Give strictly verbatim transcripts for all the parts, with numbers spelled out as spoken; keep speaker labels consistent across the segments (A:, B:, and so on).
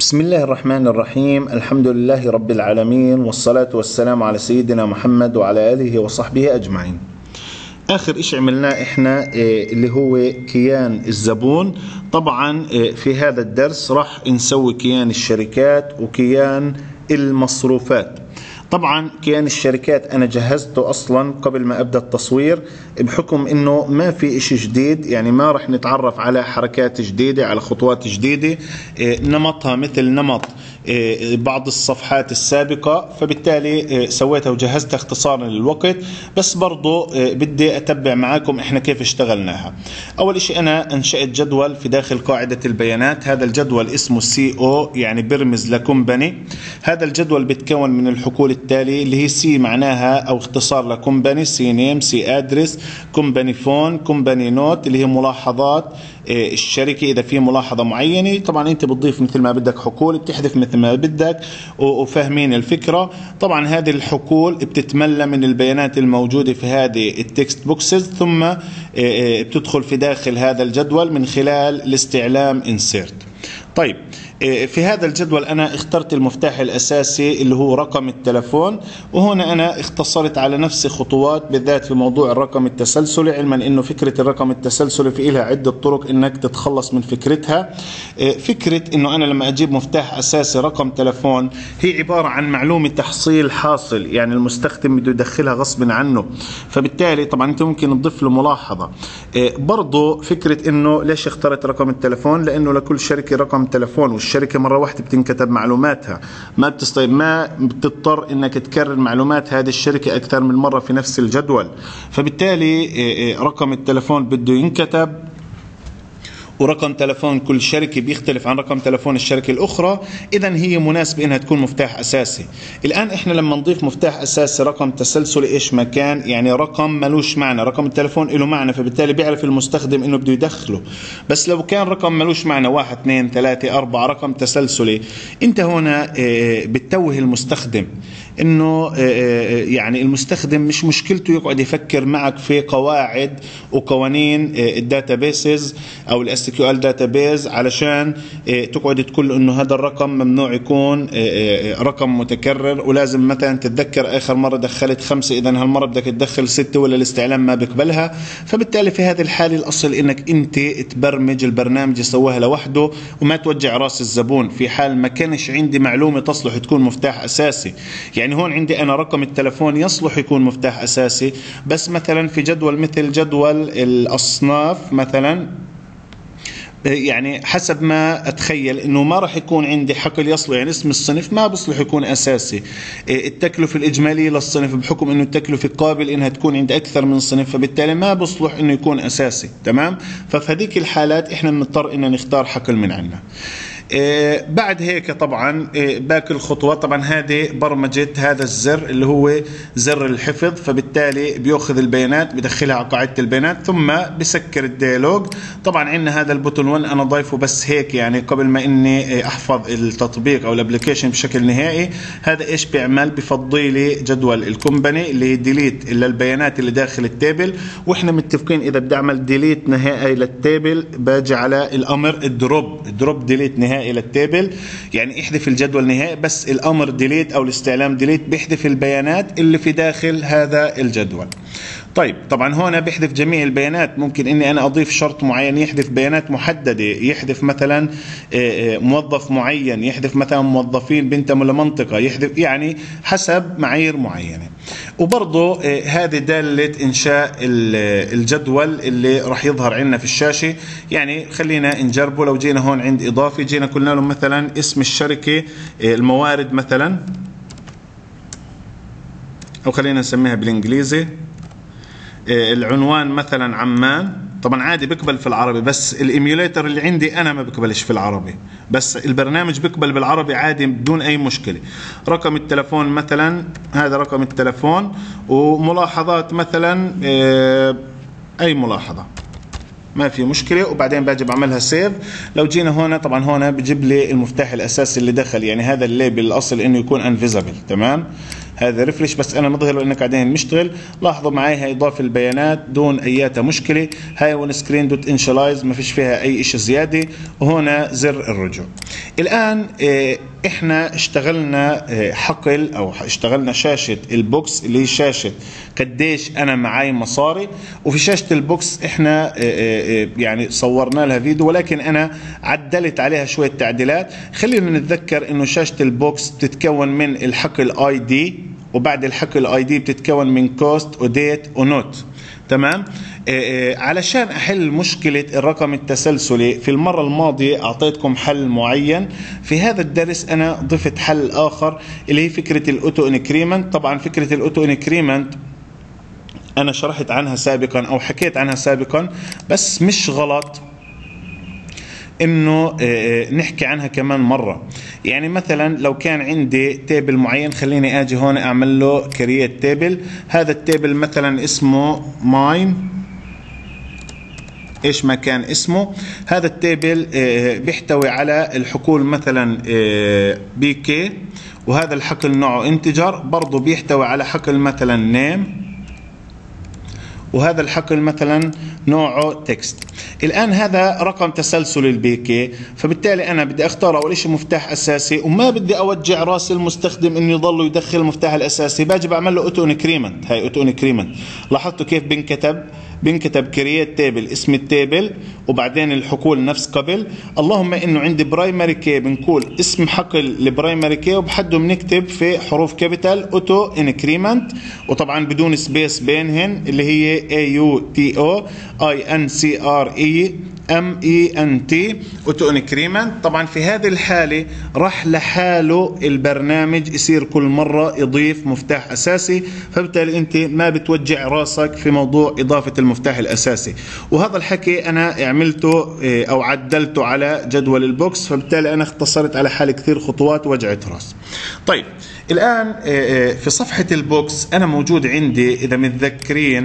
A: بسم الله الرحمن الرحيم. الحمد لله رب العالمين، والصلاة والسلام على سيدنا محمد وعلى آله وصحبه أجمعين. آخر إشي عملناه إحنا اللي هو كيان الزبون. طبعا في هذا الدرس راح نسوي كيان الشركات وكيان المصروفات. طبعا كيان الشركات أنا جهزته أصلا قبل ما أبدأ التصوير، بحكم إنه ما في إشي جديد، يعني ما رح نتعرف على حركات جديدة، على خطوات جديدة نمطها مثل نمط بعض الصفحات السابقة، فبالتالي سويتها وجهزتها اختصارا للوقت. بس برضو بدي أتبع معاكم إحنا كيف اشتغلناها. أول إشي أنا أنشأت جدول في داخل قاعدة البيانات. هذا الجدول اسمه سي او، يعني برمز لكومباني. هذا الجدول بيتكون من الحقول التالي اللي هي سي معناها أو اختصار لكومباني، سي نيم، سي أدرس، كومباني فون، كومباني نوت اللي هي ملاحظات الشركة إذا في ملاحظة معينة. طبعا أنت بتضيف مثل ما بدك حقول، بتحذف مثل ما بدك، وفاهمين الفكرة. طبعا هذه الحقول بتتملى من البيانات الموجودة في هذه التكست بوكسز، ثم بتدخل في داخل هذا الجدول من خلال الاستعلام insert. طيب، في هذا الجدول أنا اخترت المفتاح الأساسي اللي هو رقم التلفون، وهنا أنا اختصرت على نفس خطوات بالذات في موضوع الرقم التسلسلي، علما أنه فكرة الرقم التسلسلي في لها عدة طرق أنك تتخلص من فكرتها. فكرة أنه أنا لما أجيب مفتاح أساسي رقم تلفون هي عبارة عن معلومة تحصيل حاصل، يعني المستخدم بده يدخلها غصب عنه، فبالتالي طبعا أنت ممكن تضيف له ملاحظة. برضو فكرة أنه ليش اخترت رقم التلفون، لأنه لكل شركة رقم تلفون، والشركة مرة واحدة بتنكتب معلوماتها، ما بتستطيع ما بتضطر انك تكرر معلومات هذه الشركة اكثر من مرة في نفس الجدول. فبالتالي رقم التلفون بده ينكتب، ورقم تلفون كل شركة بيختلف عن رقم تلفون الشركة الأخرى، إذن هي مناسبة إنها تكون مفتاح أساسي. الآن إحنا لما نضيف مفتاح أساسي رقم تسلسلي إيش ما كان، يعني رقم ملوش معنى، رقم التلفون له معنى، فبالتالي بيعرف المستخدم إنه بده يدخله. بس لو كان رقم ملوش معنى، واحد اثنين ثلاثة أربعة، رقم تسلسلي، أنت هنا بتتوه المستخدم إنه يعني المستخدم مش مشكلته يقعد يفكر معك في قواعد وقوانين الداتابيسز أو الاس كيو ال داتابيز علشان تقعد تقول انه هذا الرقم ممنوع يكون رقم متكرر، ولازم مثلا تتذكر اخر مره دخلت خمسه اذا هالمره بدك تدخل سته، ولا الاستعلام ما بيقبلها. فبالتالي في هذه الحاله الاصل انك انت تبرمج البرنامج يسويها لوحده وما توجع راس الزبون في حال ما كانش عندي معلومه تصلح تكون مفتاح اساسي. يعني هون عندي انا رقم التلفون يصلح يكون مفتاح اساسي، بس مثلا في جدول مثل جدول الاصناف مثلا، يعني حسب ما أتخيل إنه ما راح يكون عندي حقل يصلح، يعني اسم الصنف ما بصلح يكون أساسي. التكلفة الإجمالية للصنف بحكم إنه التكلفة قابل إنها تكون عند أكثر من صنف، فبالتالي ما بصلح إنه يكون أساسي. تمام؟ ففي هذيك الحالات إحنا بنضطر إننا نختار حقل من عنا. آه بعد هيك طبعا آه باقي الخطوات، طبعا هذه برمجة هذا الزر اللي هو زر الحفظ، فبالتالي بياخذ البيانات بدخلها على قاعدة البيانات ثم بسكر الديالوج. طبعا عندنا هذا البوتون واحد انا ضايفه بس هيك، يعني قبل ما اني احفظ التطبيق او الابلكيشن بشكل نهائي. هذا ايش بيعمل؟ بفضي لي جدول الكومباني اللي هي ديليت للبيانات اللي داخل التيبل، واحنا متفقين اذا بدي اعمل ديليت نهائي للتيبل باجي على الامر الدروب، الدروب ديليت نهائي الى التيبل، يعني احذف الجدول نهائي. بس الامر ديليت او الاستعلام ديليت بيحذف البيانات اللي في داخل هذا الجدول. طيب طبعا هنا بيحذف جميع البيانات، ممكن اني انا اضيف شرط معين يحذف بيانات محدده، يحذف مثلا موظف معين، يحذف مثلا موظفين بنتموا لمنطقه، يحذف يعني حسب معايير معينه. وبرضه هذه داله انشاء الجدول اللي راح يظهر عندنا في الشاشه. يعني خلينا نجربه. لو جينا هون عند اضافه، جينا قلنا له مثلا اسم الشركه الموارد مثلا، او خلينا نسميها بالانجليزي العنوان مثلا عمان. طبعا عادي بيقبل في العربي، بس الايميوليتر اللي عندي انا ما بيقبلش في العربي، بس البرنامج بيقبل بالعربي عادي بدون اي مشكله. رقم التلفون مثلا، هذا رقم التلفون، وملاحظات مثلا اي ملاحظه ما في مشكله، وبعدين باجي بعملها سيف. لو جينا هنا طبعا هنا بجيب لي المفتاح الاساسي اللي دخل، يعني هذا الليبل الاصل انه يكون انفيزبل. تمام؟ هذا ريفرش، بس انا مظهر انك قاعدين مشتغل. لاحظوا معي هي اضافه البيانات دون اياتها مشكله. هاي ون سكرين دوت انشلايز ما فيش فيها اي شيء زياده، وهنا زر الرجوع. الان اه احنا اشتغلنا اه حقل او اشتغلنا شاشه البوكس اللي هي شاشه قديش انا معي مصاري، وفي شاشه البوكس احنا اه اه يعني صورنا لها فيديو، ولكن انا عدلت عليها شويه تعديلات. خلينا نتذكر انه شاشه البوكس بتتكون من الحقل اي دي، وبعد الحقل اي دي بتتكون من كوست وديت ونوت. تمام. آه علشان احل مشكله الرقم التسلسلي، في المره الماضيه اعطيتكم حل معين، في هذا الدرس انا ضفت حل اخر اللي هي فكره الاوتو انكريمنت. طبعا فكره الاوتو انكريمنت انا شرحت عنها سابقا او حكيت عنها سابقا، بس مش غلط انه نحكي عنها كمان مره. يعني مثلا لو كان عندي تيبل معين، خليني اجي هون اعمل له كرييت تيبل. هذا التيبل مثلا اسمه ماين، ايش ما كان اسمه. هذا التيبل بيحتوي على الحقول مثلا بي كي، وهذا الحقل نوعه انتجر، برضه بيحتوي على حقل مثلا نيم، وهذا الحقل مثلا نوعه تكست. الآن هذا رقم تسلسل البي كي، فبالتالي أنا بدي أختار أول شيء مفتاح أساسي، وما بدي أوجع راس المستخدم إنه يضل يدخل المفتاح الأساسي. باجي بعمل له أوتو انكريمنت. هاي أوتو انكريمنت، لاحظتوا كيف بنكتب؟ بنكتب كرييت تيبل، اسم التيبل، وبعدين الحقول نفس قبل. اللهم إنه عندي برايمري كي، بنقول اسم حقل لبرايمري كي، وبحده بنكتب في حروف كابيتال أوتو انكريمنت، وطبعا بدون سبيس بينهن، اللي هي اي يو تي او اي ان سي ار اي ام اي ان تي اوتو انكريمنت. طبعا في هذه الحاله راح لحاله البرنامج يصير كل مره يضيف مفتاح اساسي، فبالتالي انت ما بتوجع راسك في موضوع اضافه المفتاح الاساسي. وهذا الحكي انا عملته او عدلته على جدول البوكس، فبالتالي انا اختصرت على حالي كثير خطوات وجعت راس. طيب الان في صفحه البوكس انا موجود عندي، اذا متذكرين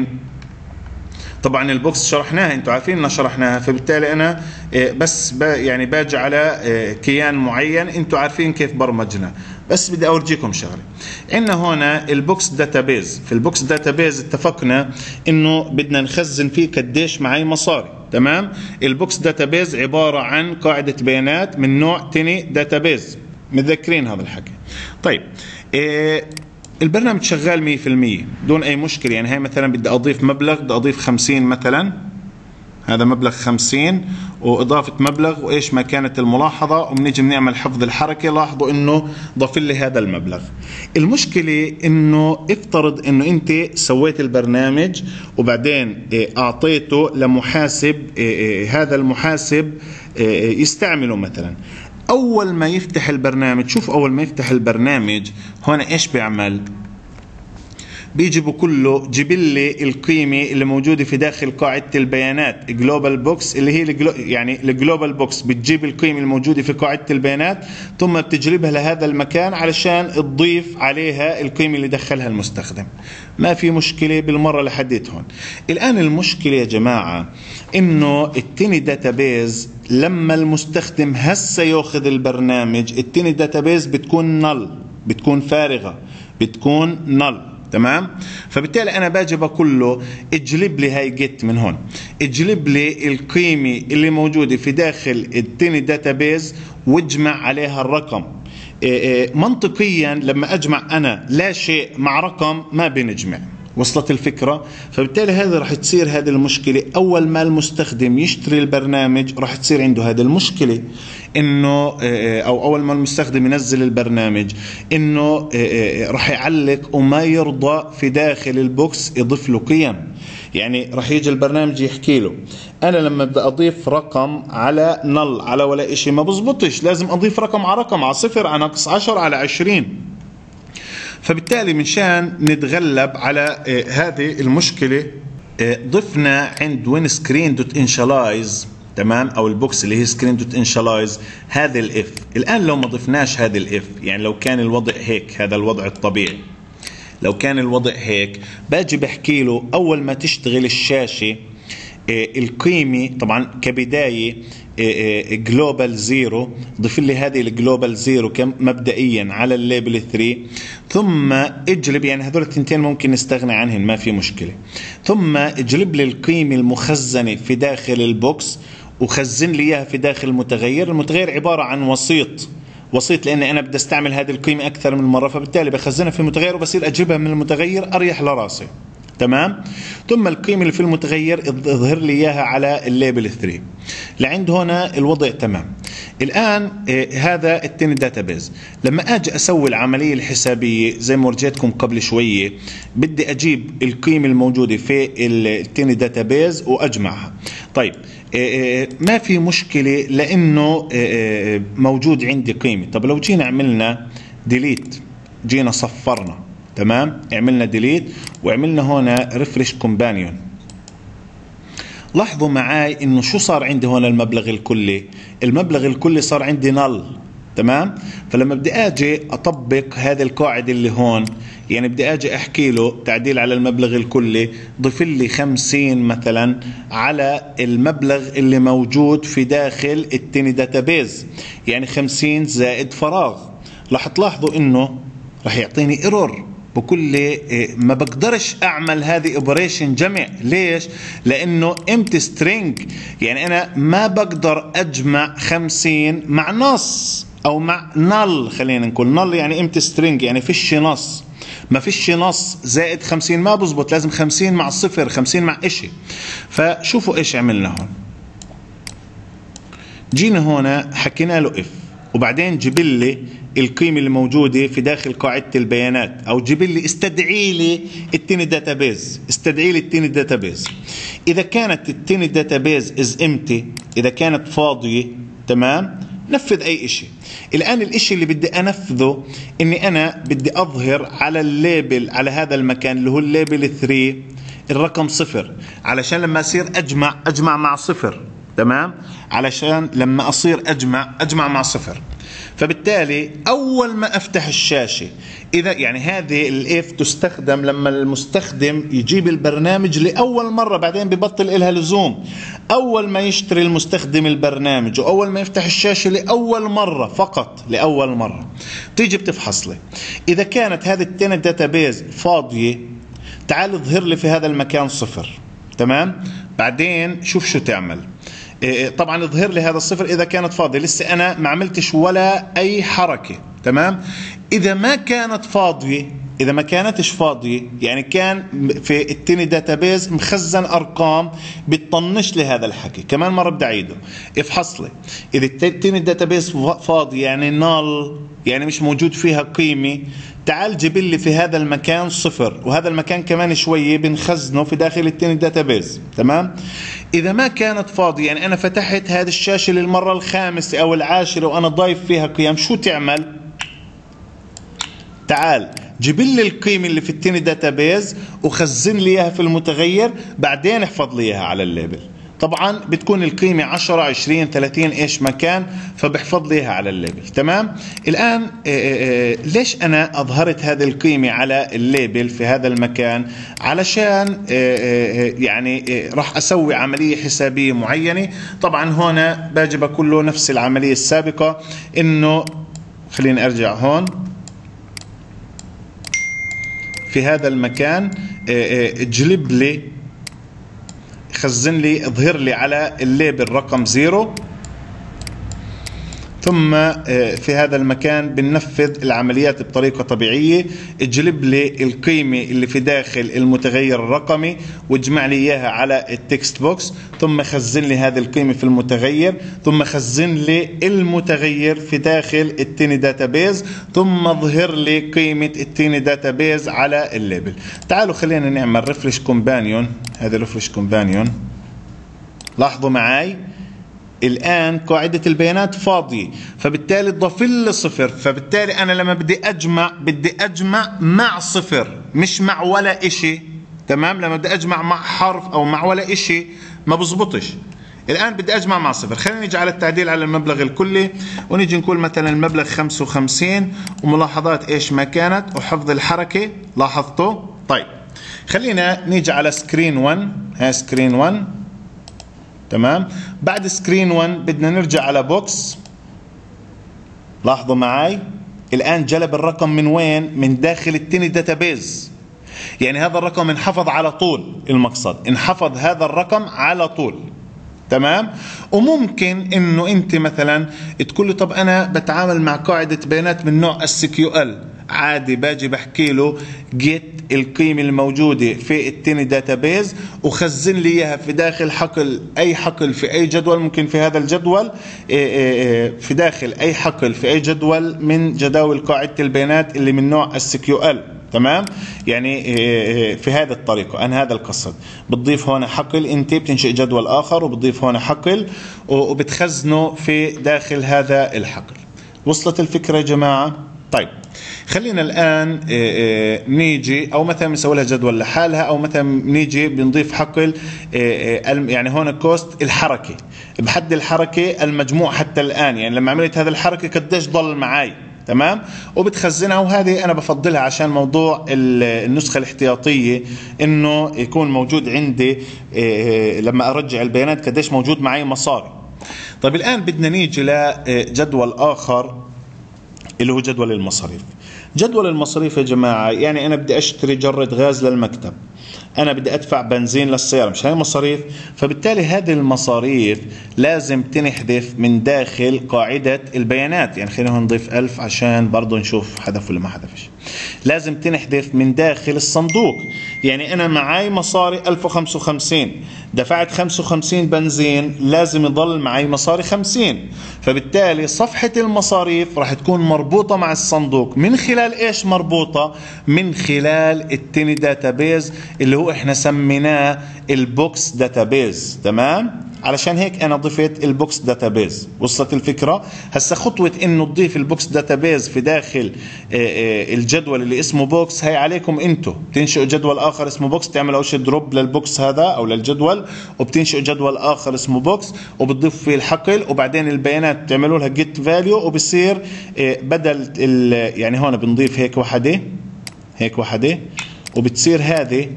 A: طبعا البوكس شرحناها، انتم عارفين ان شرحناها، فبالتالي انا بس يعني باجي على كيان معين، انتم عارفين كيف برمجنا، بس بدي اورجيكم شغله. عندنا هنا البوكس داتابيز. في البوكس داتابيز اتفقنا انه بدنا نخزن فيه قديش معي مصاري. تمام. البوكس داتابيز عباره عن قاعده بيانات من نوع تاني داتابيز، متذكرين هذا الحكي. طيب إيه البرنامج شغال مية بالمية دون اي مشكله. يعني هي مثلا بدي اضيف مبلغ، بدي اضيف خمسين مثلا، هذا مبلغ خمسين واضافه مبلغ وايش ما كانت الملاحظه، وبنيجي بنعمل حفظ الحركه. لاحظوا انه ضاف لي هذا المبلغ. المشكله انه افترض انه انت سويت البرنامج وبعدين اعطيته لمحاسب، هذا المحاسب يستعمله مثلا. اول ما يفتح البرنامج، شوف اول ما يفتح البرنامج هنا ايش بيعمل؟ بيجي بقول له جيب لي القيمه اللي موجوده في داخل قاعده البيانات جلوبال بوكس، اللي هي الجلو يعني الجلوبال بوكس بتجيب القيمه الموجوده في قاعده البيانات، ثم بتجلبها لهذا المكان علشان تضيف عليها القيمه اللي دخلها المستخدم. ما في مشكله بالمره لحديت هون. الان المشكله يا جماعه انه التيني داتابيز لما المستخدم هسه ياخذ البرنامج، التيني داتابيز بتكون نل، بتكون فارغه، بتكون نل. تمام. فبالتالي انا باجي بقول له اجلب لي هاي جيت من هون، اجلب لي القيمه اللي موجوده في داخل التيني داتابيز واجمع عليها الرقم. منطقيا لما اجمع انا لا شيء مع رقم ما بنجمع. وصلت الفكرة؟ فبالتالي هذا راح تصير هذه المشكلة أول ما المستخدم يشتري البرنامج، راح تصير عنده هذه المشكلة إنه أو أول ما المستخدم ينزل البرنامج إنه راح يعلق وما يرضى في داخل البوكس يضيف له قيم. يعني راح يجي البرنامج يحكي له أنا لما بدي أضيف رقم على نل على ولا إشي ما بزبطش، لازم أضيف رقم على رقم، على صفر على ناقص عشر على عشرين. فبالتالي منشان نتغلب على هذه المشكلة ضفنا عند وين سكرين دوت انشالايز، تمام، او البوكس اللي هي سكرين دوت انشالايز هذا الاف. الان لو ما ضفناش هذا الاف، يعني لو كان الوضع هيك، هذا الوضع الطبيعي، لو كان الوضع هيك باجي بحكي له اول ما تشتغل الشاشة القيمة طبعا كبداية جلوبال زيرو، ضيف لي هذه الجلوبال زيرو مبدئيا على الليبل ثلاثة، ثم اجلب، يعني هذول التنتين ممكن نستغني عنهم ما في مشكلة، ثم اجلب لي القيمة المخزنة في داخل البوكس وخزن لي اياها في داخل المتغير. المتغير عبارة عن وسيط، وسيط لاني انا بدي استعمل هذه القيمة اكثر من مرة، فبالتالي بخزنها في المتغير وبصير اجيبها من المتغير اريح لراسي. تمام. ثم القيمة اللي في المتغير اظهر لي اياها على الليبل ثلاثة. لعند هنا الوضع تمام. الان آه هذا التاني داتابيز. لما اجي اسوي العملية الحسابية زي ما ورجيتكم قبل شوية، بدي اجيب القيمة الموجودة في التاني داتابيز واجمعها. طيب آه ما في مشكلة لانه آه موجود عندي قيمة. طب لو جينا عملنا ديليت، جينا صفرنا، تمام، عملنا ديليت وعملنا هنا ريفرش كومبانيون، لاحظوا معاي انه شو صار عندي هنا المبلغ الكلي. المبلغ الكلي صار عندي نل، تمام. فلما بدي اجي اطبق هذه القاعده اللي هون، يعني بدي اجي احكي له تعديل على المبلغ الكلي، ضيف لي خمسين مثلا على المبلغ اللي موجود في داخل التاني داتابيز، يعني خمسين زائد فراغ. راح تلاحظوا انه راح يعطيني ايرور بكل، ما بقدرش اعمل هذه اوبريشن جمع. ليش؟ لانه امتي سترينج، يعني انا ما بقدر اجمع خمسين مع نص او مع نل، خلينا نقول نل يعني امتي سترينج، يعني فيش نص، ما فيش نص زائد خمسين ما بزبط، لازم خمسين مع صفر، خمسين مع اشي. فشوفوا ايش عملنا هون. جينا هنا حكينا له اف، وبعدين جيب لي القيمة اللي موجودة في داخل قاعدة البيانات، او جيب لي استدعي لي التاني داتابيز، استدعي لي التاني داتابيز. اذا كانت التاني داتابيز از امتي، اذا كانت فاضية، تمام، نفذ اي اشي. الان الاشي اللي بدي انفذه اني انا بدي اظهر على الليبل، على هذا المكان اللي هو الليبل ثلاثة، الرقم صفر، علشان لما اصير اجمع اجمع مع صفر، تمام، علشان لما اصير اجمع اجمع مع صفر. فبالتالي اول ما افتح الشاشة، اذا يعني هذه الاف تستخدم لما المستخدم يجيب البرنامج لاول مرة، بعدين ببطل إلها لزوم. اول ما يشتري المستخدم البرنامج واول ما يفتح الشاشة لاول مرة، فقط لاول مرة، تيجي بتفحص لي اذا كانت هذه التاني داتابيز فاضية، تعال اظهر لي في هذا المكان صفر، تمام. بعدين شوف شو تعمل. طبعا اظهر لي هذا الصفر اذا كانت فاضيه، لسه انا ما عملتش ولا اي حركه، تمام. اذا ما كانت فاضيه، اذا ما كانتش فاضيه، يعني كان في التاني داتابيز مخزن ارقام، بتطنش لي هذا الحكي. كمان مره بدي اعيده، افحص لي اذا التاني داتابيز فاضي، يعني نال، يعني مش موجود فيها قيمه، تعال جيب لي في هذا المكان صفر، وهذا المكان كمان شويه بنخزنه في داخل التاني داتابيز، تمام. اذا ما كانت فاضيه، يعني انا فتحت هذه الشاشه للمره الخامسه او العاشره وانا ضايف فيها قيم، شو تعمل؟ تعال جيب لي القيمه اللي في التاني داتابيز وخزن لي اياها في المتغير، بعدين احفظ لي اياها على الليبل. طبعا بتكون القيمة عشرة عشرين ثلاثين ايش ما كان، فبحفظ ليها على الليبل، تمام. الان آآ آآ ليش انا اظهرت هذه القيمة على الليبل في هذا المكان؟ علشان آآ يعني راح اسوي عملية حسابية معينة. طبعا هنا باجي بقول له نفس العملية السابقة، انه خليني ارجع هون في هذا المكان، اجلب لي، خزن لي، اظهر لي على الليبل رقم زيرو، ثم في هذا المكان بننفذ العمليات بطريقة طبيعية. اجلب لي القيمة اللي في داخل المتغير الرقمي واجمع لي اياها على التكست بوكس، ثم خزن لي هذه القيمة في المتغير، ثم خزن لي المتغير في داخل التاني داتابيز، ثم اظهر لي قيمة التاني داتابيز على الليبل. تعالوا خلينا نعمل ريفرش كومبانيون. هذا ريفرش كومبانيون، لاحظوا معي الآن قاعدة البيانات فاضية، فبالتالي تضاف لي صفر، فبالتالي أنا لما بدي أجمع بدي أجمع مع صفر مش مع ولا إشي، تمام. لما بدي أجمع مع حرف أو مع ولا إشي ما بزبطش. الآن بدي أجمع مع صفر. خلينا نيجي على التعديل على المبلغ الكلي، ونيجي نقول مثلا المبلغ خمسة وخمسين، وملاحظات إيش ما كانت، وحفظ الحركة، لاحظتوا؟ طيب خلينا نيجي على سكرين واحد. ها سكرين واحد، تمام. بعد سكرين واحد بدنا نرجع على بوكس. لاحظوا معي الآن جلب الرقم من وين؟ من داخل التيني داتابيز. يعني هذا الرقم انحفظ على طول، المقصد انحفظ هذا الرقم على طول. تمام. وممكن انه انت مثلا تقول له طب انا بتعامل مع قاعدة بيانات من نوع اس كيو ال، عادي باجي بحكي له جيت القيمة الموجودة في التيني داتابيز وخزن لي اياها في داخل حقل، اي حقل في اي جدول ممكن في هذا الجدول، في داخل اي حقل في اي جدول من جداول قاعدة البيانات اللي من نوع اس كيو ال. تمام. يعني في هذه الطريقة أنا هذا القصد، بتضيف هون حقل، أنت بتنشئ جدول آخر وبتضيف هون حقل وبتخزنه في داخل هذا الحقل. وصلت الفكرة يا جماعة؟ طيب خلينا الآن نيجي أو مثلا بنسوي لها جدول لحالها، أو مثلا نيجي بنضيف حقل يعني هون كوست الحركة، بحد الحركة المجموع حتى الآن، يعني لما عملت هذا الحركة قديش ضل معي. تمام. وبتخزنها، وهذه انا بفضلها عشان موضوع النسخه الاحتياطيه انه يكون موجود عندي لما ارجع البيانات قديش موجود معي مصاري. طيب الان بدنا نيجي لجدول اخر اللي هو جدول المصاريف. جدول المصاريف يا جماعه يعني انا بدي اشتري جره غاز للمكتب، أنا بدي أدفع بنزين للسيارة، مش هاي مصاريف؟ فبالتالي هذه المصاريف لازم تنحذف من داخل قاعدة البيانات. يعني خلينا نضيف ألف عشان برضو نشوف حذف ولا ما حذفش. لازم تنحذف من داخل الصندوق. يعني أنا معي مصاري ألف وخمسة وخمسين، دفعت خمسة وخمسين بنزين، لازم يضل معي مصاري خمسين. فبالتالي صفحة المصاريف راح تكون مربوطة مع الصندوق. من خلال إيش مربوطة؟ من خلال التيني داتابيز اللي هو احنا سميناه البوكس داتابيز. تمام. علشان هيك انا ضفت البوكس داتابيز. وصلت الفكره؟ هسه خطوه انه تضيف البوكس داتابيز في داخل الجدول اللي اسمه بوكس هي عليكم انتم. بتنشئوا جدول اخر اسمه بوكس، تعملوا اول شيء دروب للبوكس هذا او للجدول، وبتنشئوا جدول اخر اسمه بوكس وبتضيف فيه الحقل، وبعدين البيانات بتعملوا لها جيت فاليو، وبصير بدل يعني هون بنضيف هيك وحده، هيك وحده، وبتصير هذه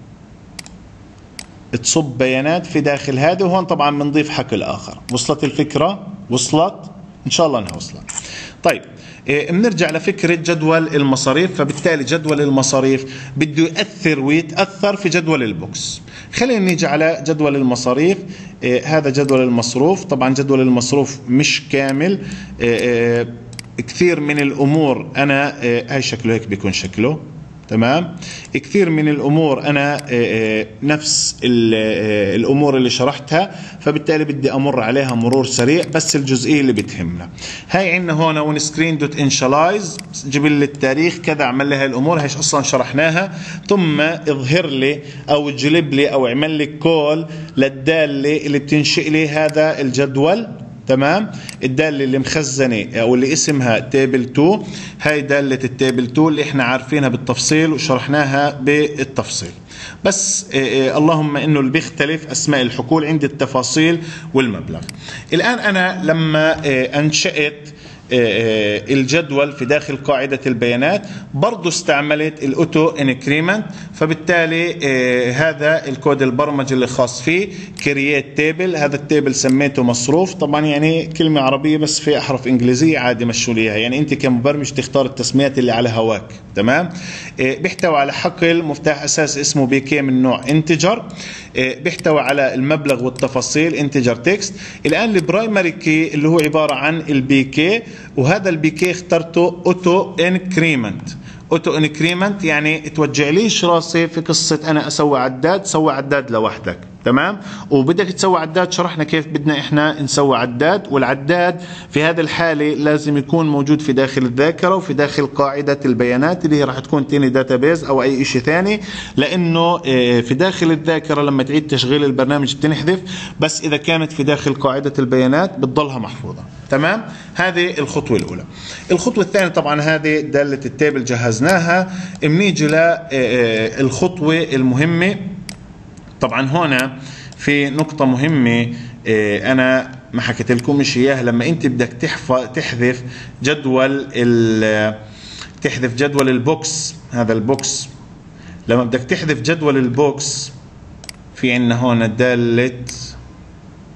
A: تصب بيانات في داخل هذا، وهون طبعا بنضيف حقل اخر. وصلت الفكره؟ وصلت؟ ان شاء الله انها وصلت. طيب بنرجع لفكره جدول المصاريف. فبالتالي جدول المصاريف بده يؤثر ويتاثر في جدول البوكس. خلينا نيجي على جدول المصاريف. هذا جدول المصروف. طبعا جدول المصروف مش كامل، كثير من الامور انا هاي شكله هيك بيكون شكله. تمام. كثير من الامور انا نفس الامور اللي شرحتها، فبالتالي بدي امر عليها مرور سريع بس الجزئيه اللي بتهمنا. هاي عندنا هون وين سكرين دوت انشالايز، جيب لي التاريخ كذا، اعمل لي هاي الامور، هاي اصلا شرحناها. ثم اظهر لي او جلب لي او اعمل لي كول للداله اللي بتنشئ لي هذا الجدول. تمام. الداله اللي مخزنه او اللي اسمها تيبل اثنين، هاي داله التيبل اثنين اللي احنا عارفينها بالتفصيل وشرحناها بالتفصيل. بس إيه اللهم انه اللي بيختلف اسماء الحقول عند التفاصيل والمبلغ. الان انا لما إيه انشأت الجدول في داخل قاعدة البيانات برضو استعملت الاوتو انكريمنت. فبالتالي هذا الكود البرمجي اللي خاص فيه كرييت تيبل. هذا التيبل سميته مصروف، طبعا يعني كلمة عربية بس في احرف انجليزية عادي مشوا ليها، يعني انت كمبرمج تختار التسميات اللي على هواك. تمام. بيحتوي على حقل مفتاح اساسي اسمه بي كي من نوع انتجر، بيحتوي على المبلغ والتفاصيل انتجر تكست. الان البرايمري كي اللي هو عبارة عن البي كي، وهذا البي كي اخترته اوتو انكريمنت. اوتو انكريمنت يعني توجع ليش راسي في قصه انا اسوي عداد، سوي عداد لوحدك. تمام. وبدك تسوي عداد شرحنا كيف بدنا احنا نسوي عداد، والعداد في هذه الحاله لازم يكون موجود في داخل الذاكره وفي داخل قاعده البيانات اللي هي راح تكون تيني داتابيز او اي شيء ثاني، لانه في داخل الذاكره لما تعيد تشغيل البرنامج بتنحذف، بس اذا كانت في داخل قاعده البيانات بتضلها محفوظه. تمام. هذه الخطوه الاولى. الخطوه الثانيه طبعا هذه داله التيبل جهزناها. بنيجي للخطوه المهمه. طبعا هنا في نقطة مهمة أنا ما حكيت لكمش إياها. لما أنت بدك تحذف جدول تحذف جدول البوكس، هذا البوكس، لما بدك تحذف جدول البوكس في عندنا هون دالة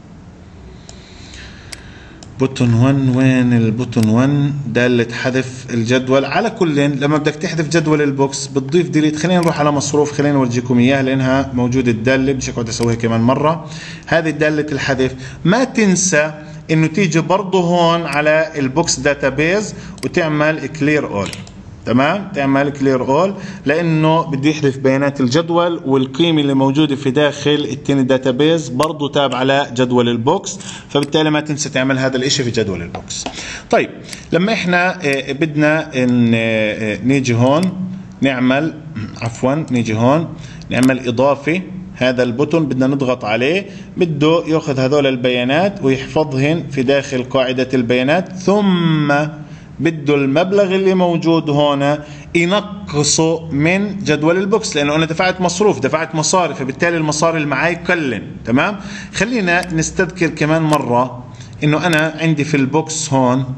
A: بوتون واحد، وين البوتون واحد؟ دالة حذف الجدول. على كل لما بدك تحذف جدول البوكس بتضيف ديليت. خلينا نروح على مصروف، خلينا نورجيكم اياها لانها موجودة الدالة، مش هقعد اسويها كمان مرة. هذه دالة الحذف. ما تنسى انه تيجي برضه هون على البوكس داتابيز وتعمل كلير اول. تمام، تعمل كلير اول لانه بده يحذف بيانات الجدول والقيمه اللي موجوده في داخل التاني داتابيز برضه تابعه على جدول البوكس، فبالتالي ما تنسى تعمل هذا الاشي في جدول البوكس. طيب لما احنا بدنا نيجي هون نعمل عفوا نيجي هون نعمل اضافه، هذا البوتون بدنا نضغط عليه، بده ياخذ هذول البيانات ويحفظهن في داخل قاعده البيانات، ثم بده المبلغ اللي موجود هنا ينقصه من جدول البوكس، لانه انا دفعت مصروف، دفعت مصاري، فبالتالي المصاري اللي معي قلن. تمام، خلينا نستذكر كمان مره انه انا عندي في البوكس هون،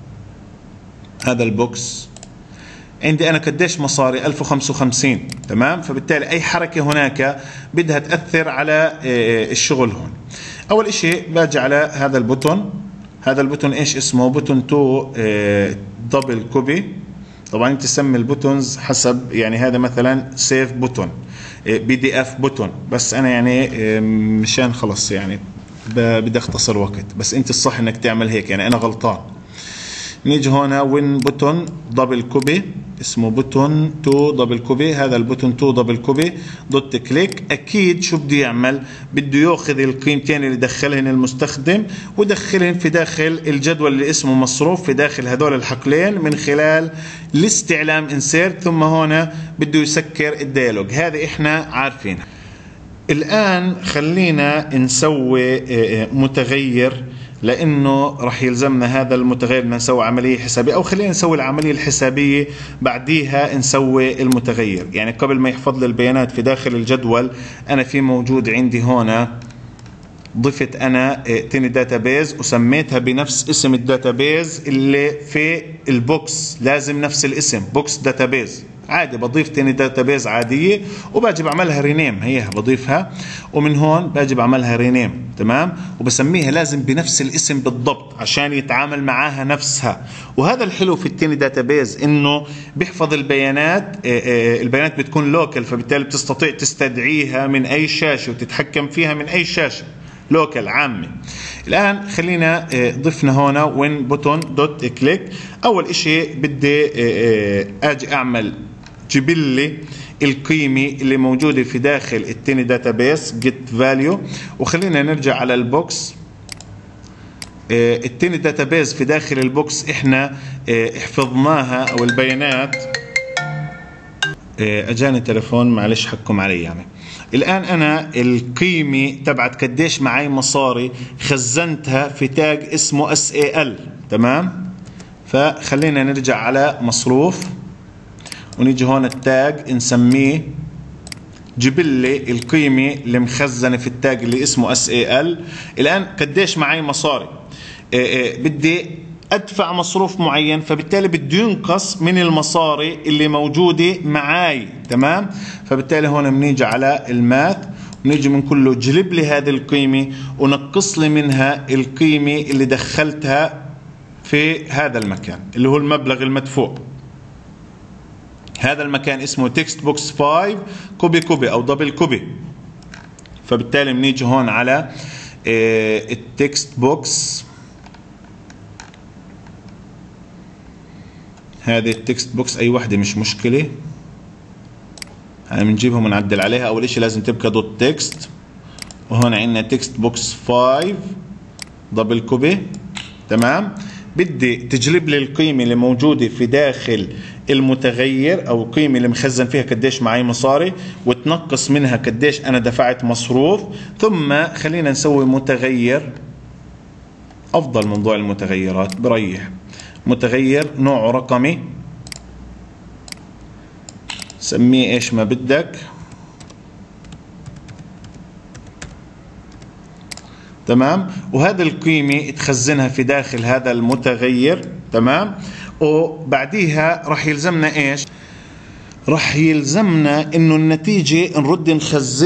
A: هذا البوكس عندي انا قديش مصاري؟ ألف وخمسة وخمسين. تمام، فبالتالي اي حركه هناك بدها تاثر على الشغل هون. اول اشي باجي على هذا البوتون، هذا البوتون ايش اسمه؟ بوتون تو دبل كوبي. طبعا انت تسمي البوتونز حسب، يعني هذا مثلا سيف بوتون، بي دي اف بوتون، بس انا يعني مشان خلص يعني بدي اختصر وقت، بس انت الصح انك تعمل هيك، يعني انا غلطان. نيجي هنا وين بوتون دبل كوبي، اسمه بوتون تو دبل كوبي، هذا البوتون تو دبل كوبي دوت كليك. اكيد شو بده يعمل؟ بده ياخذ القيمتين اللي دخلهن المستخدم ويدخلهن في داخل الجدول اللي اسمه مصروف في داخل هذول الحقلين من خلال الاستعلام انسيرت، ثم هنا بده يسكر الديالوج. هذه احنا عارفينها. الان خلينا نسوي متغير، لانه راح يلزمنا هذا المتغير بدنا نسوي عمليه حسابيه، او خلينا نسوي العمليه الحسابيه بعديها نسوي المتغير. يعني قبل ما يحفظ لي البيانات في داخل الجدول، انا في موجود عندي هنا ضفت انا تاني داتابيز وسميتها بنفس اسم الداتابيز اللي في البوكس، لازم نفس الاسم، بوكس داتابيز. عادي بضيف تاني داتابيز عاديه وباجي بعملها رينيم، هي بضيفها ومن هون باجي بعملها رينيم. تمام، وبسميها لازم بنفس الاسم بالضبط عشان يتعامل معاها نفسها. وهذا الحلو في التاني داتابيز انه بيحفظ البيانات، البيانات بتكون لوكال، فبالتالي بتستطيع تستدعيها من اي شاشه وتتحكم فيها من اي شاشه لوكال عامة. الآن خلينا ضفنا هنا وين بوتون دوت كليك. أول إشي بدي أجي أعمل جيبلي القيمة اللي موجودة في داخل التاني داتابيس get value، وخلينا نرجع على البوكس. التاني داتابيس في داخل البوكس إحنا حفظناها، أو البيانات. أجاني تلفون معلش حكم علي يعني. الآن أنا القيمة تبعت قديش معي مصاري خزنتها في تاج اسمه اس اي ال. تمام، فخلينا نرجع على مصروف ونيجي هون التاج نسميه جيب لي القيمة اللي مخزنة في التاج اللي اسمه اس اي ال. الآن قديش معي مصاري؟ اه اه بدي ادفع مصروف معين، فبالتالي بده ينقص من المصاري اللي موجوده معاي. تمام، فبالتالي هون بنيجي على الماث ونيجي بنقول له جلب لي هذه القيمه ونقص لي منها القيمه اللي دخلتها في هذا المكان اللي هو المبلغ المدفوع. هذا المكان اسمه تكست بوكس خمسة كوبي كوبي او دبل كوبي. فبالتالي بنيجي هون على التكست بوكس، هذه التكست بوكس اي وحده مش مشكله، هاي بنجيبها ونعدل عليها. اول شيء لازم تبقى دوت تكست، وهون عندنا تكست بوكس خمسة دبل كوبي. تمام، بدي تجلب لي القيمه اللي موجوده في داخل المتغير، او القيمه اللي مخزن فيها قديش معي مصاري، وتنقص منها قديش انا دفعت مصروف. ثم خلينا نسوي متغير، افضل موضوع المتغيرات بريح، متغير نوعه رقمي، سميه ايش ما بدك. تمام، وهذه القيمة تخزنها في داخل هذا المتغير. تمام، وبعديها راح يلزمنا ايش؟ راح يلزمنا انه النتيجة نرد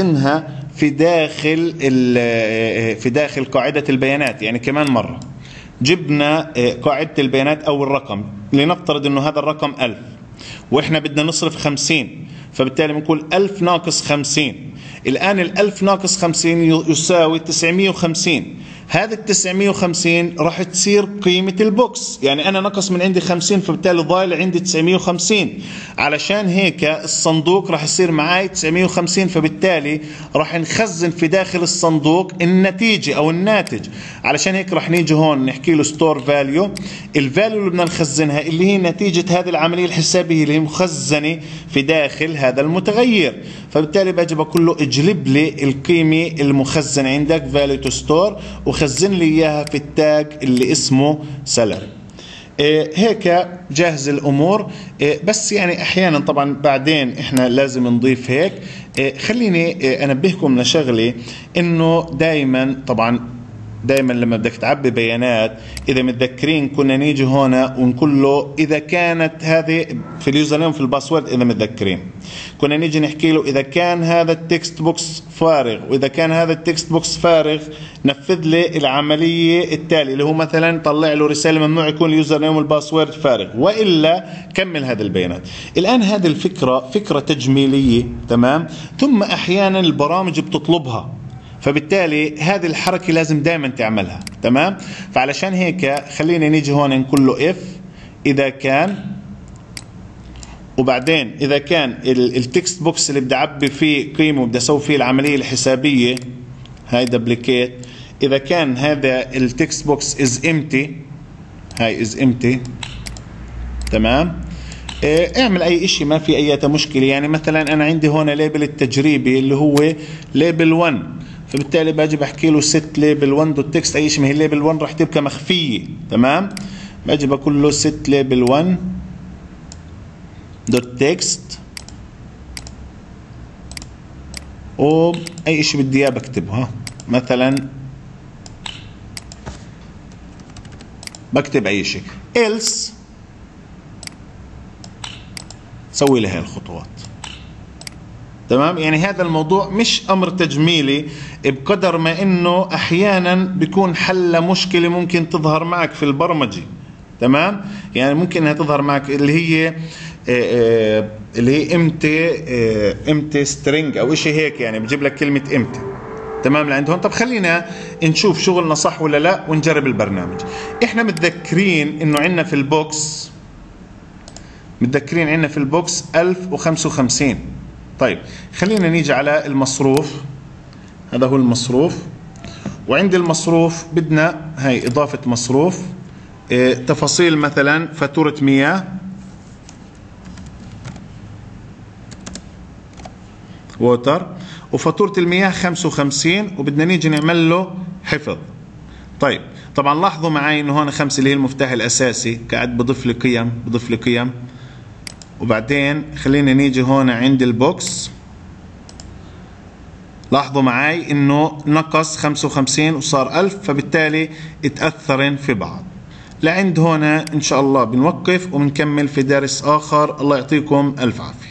A: نخزنها في داخل في داخل قاعدة البيانات، يعني كمان مرة. جبنا قاعدة البيانات أو الرقم، لنفترض إنه هذا الرقم ألف وإحنا بدنا نصرف خمسين، فبالتالي بنقول ألف ناقص خمسين. الآن الألف ناقص خمسين يساوي تسعمية وخمسين. هذا التسعمية وخمسين راح تصير قيمة البوكس، يعني أنا نقص من عندي خمسين فبالتالي ضايل عندي تسعمية وخمسين. علشان هيك الصندوق راح يصير معي تسعمية وخمسين، فبالتالي راح نخزن في داخل الصندوق النتيجة أو الناتج. علشان هيك راح نيجي هون نحكي له ستور فاليو. الفاليو اللي بدنا نخزنها اللي هي نتيجة هذه العملية الحسابية اللي هي مخزنة في داخل هذا المتغير. فبالتالي باجي بقول له اجلب لي القيمة المخزنة عندك فاليو تو ستور وخزن لي اياها في التاج اللي اسمه سالري. إيه هيك جاهز الامور. إيه بس يعني احيانا طبعا بعدين احنا لازم نضيف هيك. إيه خليني إيه انبهكم لشغله، انه دائما طبعا دائما لما بدك تعبي بيانات، اذا متذكرين كنا نيجي هنا ونقول له اذا كانت هذه في اليوزر نيم في الباسورد، اذا متذكرين كنا نيجي نحكي له اذا كان هذا التكست بوكس فارغ، واذا كان هذا التكست بوكس فارغ نفذ لي العمليه التاليه اللي هو مثلا طلع له رساله ممنوع يكون اليوزر نيم والباسورد فارغ، والا كمل هذه البيانات. الان هذه الفكره فكره تجميليه تمام، ثم احيانا البرامج بتطلبها، فبالتالي هذه الحركة لازم دائما تعملها تمام. فعلشان هيك خلينا نيجي هون نقول له اف اذا كان، وبعدين اذا كان التكست بوكس اللي بدي اعبي فيه قيمه وبدي اسوي فيه العملية الحسابية هاي دبليكيت، اذا كان هذا التكست بوكس از امتي، هاي از امتي تمام. اه اعمل اي اشي ما في اي مشكلة. يعني مثلا انا عندي هون ليبل التجريبي اللي هو ليبل واحد، فبالتالي باجي بحكي له ست ليبل واحد دوت تكست اي شيء، ما هي ليبل واحد راح تبقى مخفيه تمام. باجي بقول له ست ليبل واحد دوت تكست، واي شيء بدي اياه بكتبه. ها مثلا بكتب اي شيء else، سوي لي هاي الخطوات تمام. يعني هذا الموضوع مش امر تجميلي بقدر ما انه احيانا بيكون حل مشكله ممكن تظهر معك في البرمجه تمام. يعني ممكن انها تظهر معك اللي هي اللي هي امتى امتى سترينج او شيء هيك، يعني بجيب لك كلمه امتى تمام لعند هون. طب خلينا نشوف شغلنا صح ولا لا ونجرب البرنامج. احنا متذكرين انه عندنا في البوكس متذكرين عندنا في البوكس ألف وخمسة وخمسين. طيب خلينا نيجي على المصروف، هذا هو المصروف، وعند المصروف بدنا هاي إضافة مصروف، اه تفاصيل مثلا فاتورة مياه ووتر، وفاتورة المياه خمسة وخمسين، وبدنا نيجي نعمل له حفظ. طيب طبعا لاحظوا معي انه هون خمسة اللي هي المفتاح الأساسي قاعد بضيف لي قيم بضيف لي قيم. وبعدين خلينا نيجي هون عند البوكس، لاحظوا معي انه نقص خمسة وخمسين وصار ألف، فبالتالي اتأثرن في بعض. لعند هنا ان شاء الله بنوقف وبنكمل في درس اخر. الله يعطيكم الف عافية.